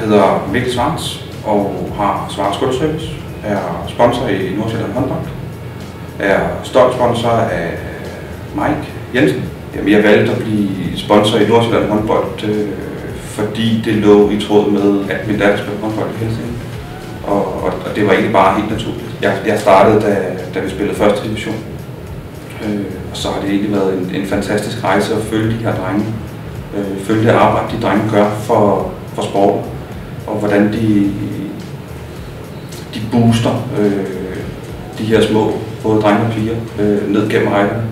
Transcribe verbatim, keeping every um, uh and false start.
hedder Mikkel Schwartz og har Schwartz Gulvservice, er sponsor i Nordsjælland Håndbold, er stolt sponsor af Mike Jensen. Jamen, jeg valgte at blive sponsor i Nordsjælland Håndbold, øh, fordi det lå i tråd med, at min datter spillede håndbold i Helsinge. Og, og, og det var egentlig bare helt naturligt. Jeg, jeg startede, da, da vi spillede første division. Øh, og så har det egentlig været en, en fantastisk rejse at følge de her drenge. Øh, følge det arbejde, de drenge gør for, for sporten. Og hvordan de, de booster øh, de her små, både drenge og piger, øh, ned gennem rækken.